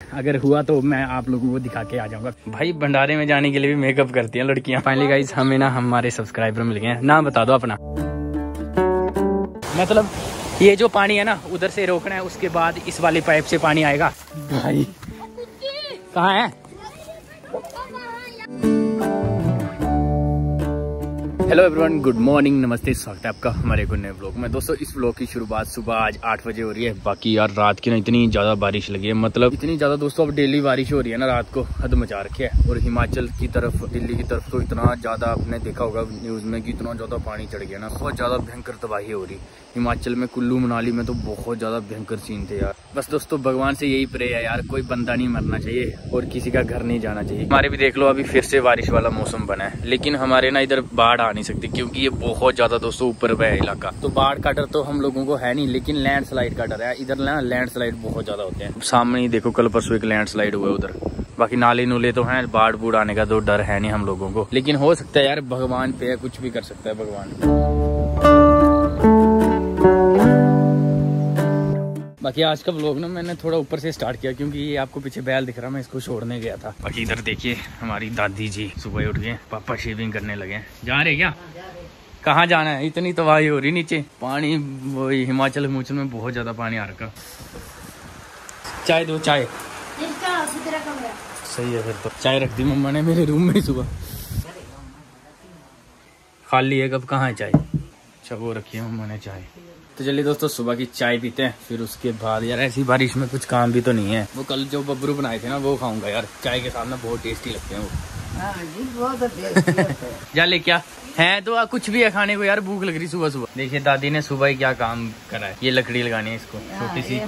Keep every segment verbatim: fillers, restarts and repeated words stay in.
अगर हुआ तो मैं आप लोगों को दिखा के आ जाऊंगा। भाई भंडारे में जाने के लिए भी मेकअप करती हैं लड़कियां। फाइनली गाइस हमें ना हमारे सब्सक्राइबर मिल गए हैं। नाम बता दो अपना। मतलब ये जो पानी है ना उधर से रोकना है, उसके बाद इस वाली पाइप से पानी आएगा। भाई कहाँ है? हेलो एवरीवन, गुड मॉर्निंग, नमस्ते, स्वागत है आपका हमारे एक नए ब्लॉग में। दोस्तों इस ब्लॉग की शुरुआत सुबह आज आठ बजे हो रही है। बाकी यार रात की ना इतनी ज्यादा बारिश लगी है, मतलब इतनी ज्यादा दोस्तों अब डेली बारिश हो रही है ना, रात को हद मचा रखी है। और हिमाचल की तरफ, दिल्ली की तरफ तो इतना ज्यादा आपने देखा होगा न्यूज में कि इतना ज्यादा पानी चढ़ गया ना, बहुत ज्यादा भयंकर तबाही हो रही। हिमाचल में कुल्लू मनाली में तो बहुत ज्यादा भयंकर सीन थे यार। बस दोस्तों भगवान से यही प्रे है यार, कोई बंदा नहीं मरना चाहिए और किसी का घर नहीं जाना चाहिए। हमारे भी देख लो अभी फिर से बारिश वाला मौसम बना है, लेकिन हमारे ना इधर बाढ़ आ नहीं सकती क्योंकि ये बहुत ज्यादा दोस्तों ऊपर है इलाका। तो बाढ़ का डर तो हम लोगों को है नहीं, लेकिन लैंडस्लाइड का डर है। इधर ना लैंडस्लाइड बहुत ज्यादा होते हैं। सामने ही देखो कल परसों एक लैंडस्लाइड हुआ उधर। बाकी नाले नूले तो हैं, बाढ़ बूढ़ आने का तो डर है नहीं हम लोगों को, लेकिन हो सकता है यार, भगवान पे है, कुछ भी कर सकता है भगवान। बाकी आज का व्लॉग ना मैंने थोड़ा ऊपर से स्टार्ट किया क्योंकि ये आपको पीछे बैल दिख रहा, मैं इसको छोड़ने गया था। बाकी इधर देखिए हमारी दादी जी सुबह उठ गए, पापा शेविंग करने लगे। जा रहे क्या? कहाँ जाना है? इतनी तबाही हो रही नीचे, पानी वो हिमाचल हिमाचल में बहुत ज्यादा पानी आ रखा। चाय दो, चाय सही है। फिर तो चाय रख दी मम्मा ने मेरे रूम में ही सुबह। खाली है कब? कहाँ है चाय? अच्छा वो रखी है मम्मा ने चाय। तो चलिए दोस्तों सुबह की चाय पीते हैं, फिर उसके बाद यार ऐसी बारिश में कुछ काम भी तो नहीं है। वो कल जो बबरू बनाए थे ना वो खाऊंगा यार, चाय के साथ ना बहुत टेस्टी लगते हैं वो। हाँ जी, बहुत जा ले क्या है तो कुछ भी है खाने को यार, भूख लग रही सुबह सुबह। देखिए दादी ने सुबह ही क्या काम करा है, ये लकड़ी लगानी है इसको छोटी सी।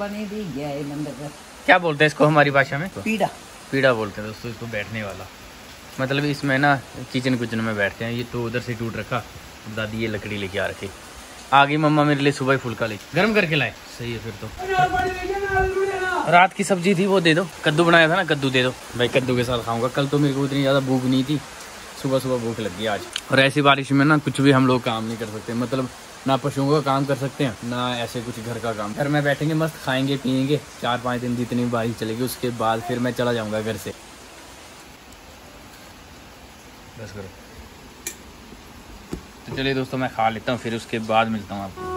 क्या बोलते हैं इसको हमारी भाषा में? पीड़ा। पीड़ा बोलते हैं दोस्तों इसको, बैठने वाला। मतलब इसमें ना किचन कुचन में बैठते हैं। ये तो उधर से टूट रखा, दादी ये लकड़ी लेके आ रखी। आगे मम्मा मेरे लिए सुबह फुल्का लेके गर्म करके लाए। सही है फिर तो। रात की सब्जी थी वो दे दो, कद्दू बनाया था ना, कद्दू दे दो भाई, कद्दू के साथ खाऊंगा। कल तो मेरे को इतनी ज्यादा भूख नहीं थी, सुबह सुबह भूख लगी आज। और ऐसी बारिश में ना कुछ भी हम लोग काम नहीं कर सकते, मतलब ना पशुओं का काम कर सकते हैं ना ऐसे कुछ घर का काम। घर में बैठेंगे मस्त, खाएंगे पियेंगे, चार पाँच दिन जितनी बारिश चलेगी उसके बाद फिर मैं चला जाऊंगा घर से। बस करो। तो चलिए दोस्तों मैं खा लेता हूँ, फिर उसके बाद मिलता हूँ आपको।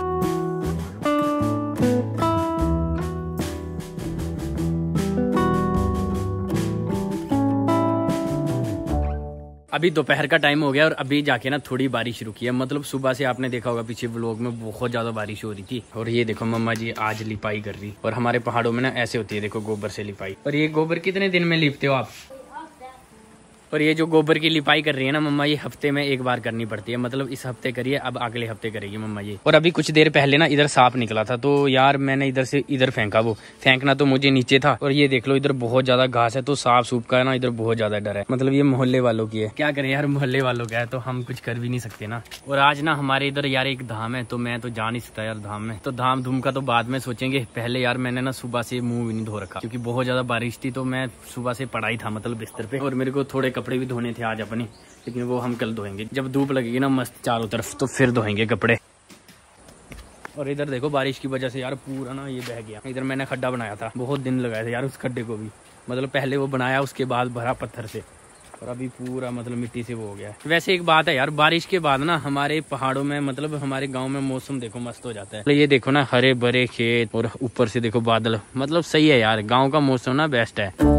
अभी दोपहर का टाइम हो गया और अभी जाके ना थोड़ी बारिश रुकी है। मतलब सुबह से आपने देखा होगा पीछे व्लॉग में बहुत ज्यादा बारिश हो रही थी। और ये देखो मम्मा जी आज लिपाई कर रही। और हमारे पहाड़ों में ना ऐसे होती है, देखो गोबर से लिपाई। और ये गोबर कितने दिन में लिपते हो आप? और ये जो गोबर की लिपाई कर रही है ना मम्मा, ये हफ्ते में एक बार करनी पड़ती है। मतलब इस हफ्ते करिए, अब अगले हफ्ते करेगी मम्मा ये। और अभी कुछ देर पहले ना इधर सांप निकला था, तो यार मैंने इधर से इधर फेंका। वो फेंकना तो मुझे नीचे था। और ये देख लो इधर बहुत ज्यादा घास है, तो सांप सूप का ना इधर बहुत ज्यादा डर है। मतलब ये मोहल्ले वालों की है, क्या करें यार, मोहल्ले वालों का है तो हम कुछ कर भी नहीं सकते ना। और आज ना हमारे इधर यार एक धाम है, तो मैं तो जा नहीं सकता यार धाम में। तो धाम धूम का तो बाद में सोचेंगे, पहले यार मैंने ना सुबह से मुंह भी नहीं धो रखा क्योंकि बहुत ज्यादा बारिश थी। तो मैं सुबह से पड़ा ही था मतलब बिस्तर पे, और मेरे को थोड़े कपड़े भी धोने थे आज अपनी, लेकिन वो हम कल धोएंगे जब धूप लगेगी ना मस्त चारों तरफ, तो फिर धोएंगे कपड़े। और इधर देखो बारिश की वजह से यार पूरा ना ये बह गया। इधर मैंने खड्डा बनाया था, बहुत दिन लगाए थे यार उस खड्डे को भी। मतलब पहले वो बनाया, उसके बाद भरा पत्थर से, और अभी पूरा मतलब मिट्टी से वो हो गया। वैसे एक बात है यार, बारिश के बाद ना हमारे पहाड़ों में, मतलब हमारे गाँव में मौसम देखो मस्त हो जाता है। तो ये देखो ना हरे भरे खेत और ऊपर से देखो बादल, मतलब सही है यार, गाँव का मौसम ना बेस्ट है।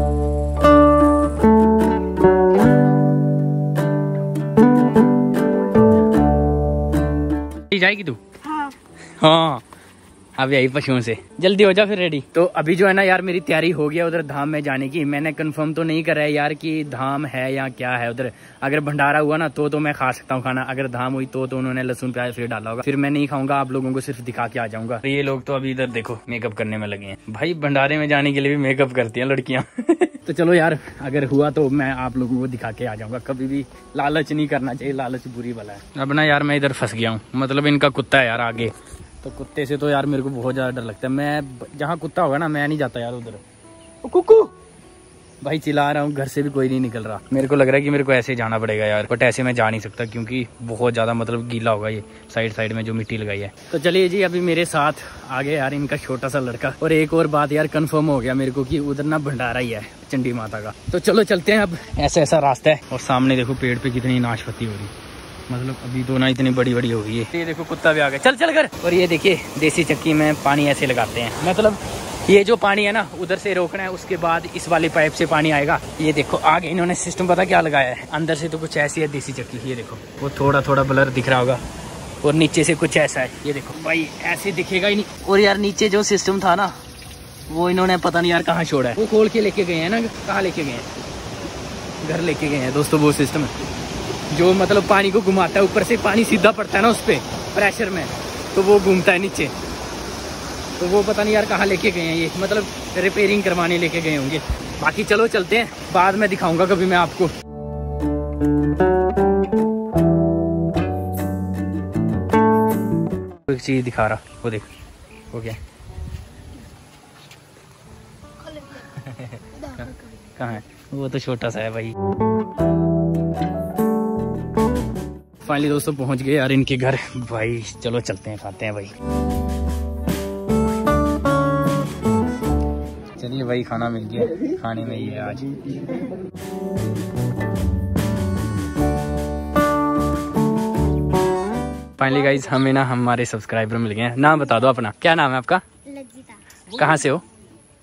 जाएगी तू? हाँ हाँ अब यही पशुओं से जल्दी हो जा फिर रेडी। तो अभी जो है ना यार मेरी तैयारी हो गया उधर धाम में जाने की। मैंने कंफर्म तो नहीं करा है यार कि धाम है या क्या है उधर। अगर भंडारा हुआ ना तो तो मैं खा सकता हूँ खाना, अगर धाम हुई तो तो उन्होंने लहसुन प्याज फिर डाला होगा, फिर मैं नहीं खाऊंगा, आप लोगों को सिर्फ दिखा के आ जाऊंगा। तो ये लोग तो अभी इधर देखो मेकअप करने में लगे हैं। भाई भंडारे में जाने के लिए भी मेकअप करती हैं लड़कियां। तो चलो यार अगर हुआ तो मैं आप लोगों को दिखा के आ जाऊंगा। कभी भी लालच नहीं करना चाहिए, लालच बुरी बला है। अब ना यार मैं इधर फंस गया हूँ, मतलब इनका कुत्ता है यार आगे, तो कुत्ते से तो यार मेरे को बहुत ज्यादा डर लगता है। मैं जहाँ कुत्ता होगा ना मैं नहीं जाता यार उधर। कुकू भाई चिल्ला रहा हूँ, घर से भी कोई नहीं निकल रहा। मेरे को लग रहा है कि मेरे को ऐसे जाना पड़ेगा यार, बट ऐसे मैं जा नहीं सकता क्योंकि बहुत ज़्यादा मतलब गीला होगा ये साइड साइड में जो मिट्टी लगाई है। तो चलिए जी, अभी मेरे साथ आ गए यार इनका छोटा सा लड़का। और एक और बात यार कंफर्म हो गया मेरे को कि उधर ना भंडारा ही है चंडी माता का। तो चलो चलते हैं। अब ऐसा ऐसा रास्ता है और सामने देखो पेड़ पे कितनी नाशपाती हो रही, मतलब अभी तो ना इतनी बड़ी बड़ी हो गई है। ये देखो कुत्ता भी आ गया, चल चल कर। और ये देखिए देसी चक्की में पानी ऐसे लगाते हैं, मतलब ये जो पानी है ना उधर से रोकना है, उसके बाद इस वाली पाइप से पानी आएगा। ये देखो आगे इन्होंने सिस्टम पता क्या लगाया है, अंदर से तो कुछ ऐसी है देसी चक्की। ये देखो वो थोड़ा थोड़ा ब्लर दिख रहा होगा, और नीचे से कुछ ऐसा है। ये देखो भाई ऐसे दिखेगा ही नहीं। और यार नीचे जो सिस्टम था ना वो इन्होंने पता नहीं यार कहाँ छोड़ा है, वो खोल के लेके गए हैं ना, कहाँ लेके गए हैं, घर लेके गए हैं दोस्तों। वो सिस्टम जो मतलब पानी को घुमाता है, ऊपर से पानी सीधा पड़ता है ना उस पर प्रेशर में, तो वो घूमता है नीचे। तो वो पता नहीं यार कहाँ लेके गए हैं, ये मतलब रिपेयरिंग करवाने लेके गए होंगे। बाकी चलो चलते हैं, बाद में दिखाऊंगा कभी मैं आपको। एक चीज दिखा रहा, वो देख वो क्या कहाँ है, वो तो छोटा सा है भाई। फाइनली दोस्तों पहुंच गए यार इनके घर। भाई चलो चलते हैं, खाते हैं भाई। चलिए भाई खाना मिल गया, खाने में ये आज फाइनली गाइस हमें ना हमारे सब्सक्राइबर मिल गए हैं। नाम बता दो अपना, क्या नाम है आपका? लज्जिता। कहाँ से हो?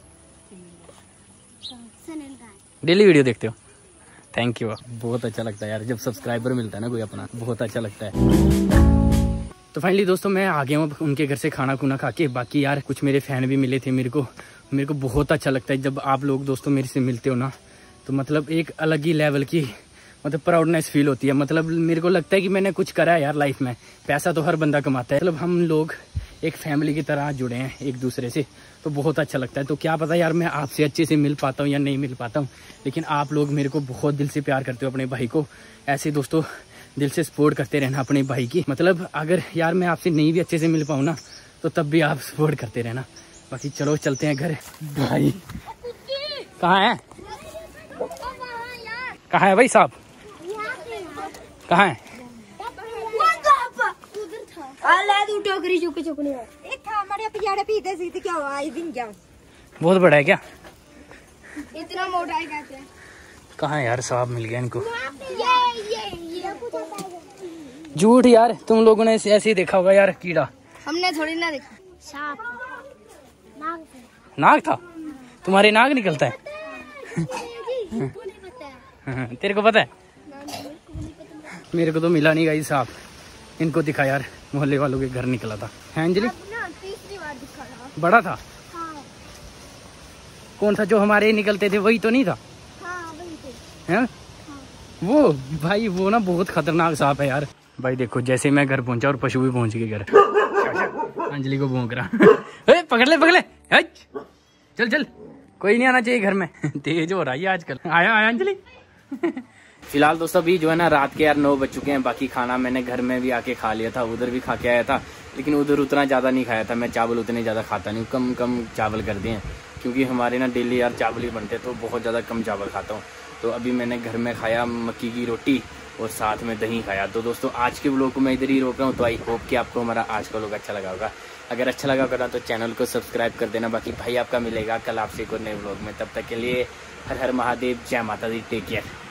डेली वीडियो देखते हो? थैंक यू, बहुत अच्छा लगता है यार जब सब्सक्राइबर मिलता है ना कोई अपना, बहुत अच्छा लगता है। तो फाइनली दोस्तों मैं आ गया हूँ उनके घर से खाना खुना खा के। बाकी यार कुछ मेरे फैन भी मिले थे मेरे को। मेरे को बहुत अच्छा लगता है जब आप लोग दोस्तों मेरे से मिलते हो ना, तो मतलब एक अलग ही लेवल की मतलब प्राउडनेस फील होती है। मतलब मेरे को लगता है कि मैंने कुछ करा है यार लाइफ में। पैसा तो हर बंदा कमाता है, मतलब हम लोग एक फैमिली की तरह जुड़े हैं एक दूसरे से, तो बहुत अच्छा लगता है। तो क्या पता यार मैं आपसे अच्छे से मिल पाता हूँ या नहीं मिल पाता हूँ, लेकिन आप लोग मेरे को बहुत दिल से प्यार करते हो अपने भाई को। ऐसे दोस्तों दिल से सपोर्ट करते रहना अपने भाई की। मतलब अगर यार मैं आपसे नहीं भी अच्छे से मिल पाऊँ ना, तो तब भी आप सपोर्ट करते रहना। बाकी चलो चलते हैं घर। भाई कहाँ है, कहाँ है भाई साहब, कहाँ है? बहुत बड़ा है क्या? इतना मोटा है क्या? कहाँ है यार साहब, मिल गया इनको। झूठ यार, तुम लोगों ने ऐसे ही देखा होगा यार कीड़ा। हमने थोड़ी ना देखा। सांप, नाग, नाग था? तुम्हारे नाग निकलता है? तेरे को पता है? मेरे को तो मिला नहीं गाइस साहब। इनको दिखा यार, मोहल्ले वालों के घर निकला था। है अंजलि? तीसरी बार दिखा था। बड़ा था? हाँ। कौन सा जो हमारे निकलते थे वही तो नहीं था? हाँ, वही थे। है? हाँ। वो भाई वो ना बहुत खतरनाक सांप है यार। भाई देखो जैसे मैं घर पहुंचा और पशु भी पहुंच गए घर। अंजलि को भौंक रहा। पकड़ ले पकड़ ले, चल चल, कोई नहीं आना चाहिए घर में। तेज हो रहा है आजकल। आया आया अंजलि। फिलहाल दोस्तों अभी जो है ना रात के यार नौ बज चुके हैं। बाकी खाना मैंने घर में भी आके खा लिया था, उधर भी खा के आया था, लेकिन उधर उतना ज़्यादा नहीं खाया था मैं। चावल उतने ज़्यादा खाता नहीं, कम कम चावल कर दिए हैं क्योंकि हमारे ना डेली यार चावल ही बनते, तो बहुत ज़्यादा कम चावल खाता हूँ। तो अभी मैंने घर में खाया मक्की की रोटी और साथ में दही खाया। तो दोस्तों आज के व्लॉग को मैं इधर ही रोक रहा हूँ। तो आई होप कि आपको हमारा आज का व्लॉग अच्छा लगा होगा। अगर अच्छा लगा होगा तो चैनल को सब्सक्राइब कर देना। बाकी भाई आपका मिलेगा कल आपसे एक और नए व्लॉग में। तब तक के लिए हर हर महादेव, जय माता दी, टेक केयर।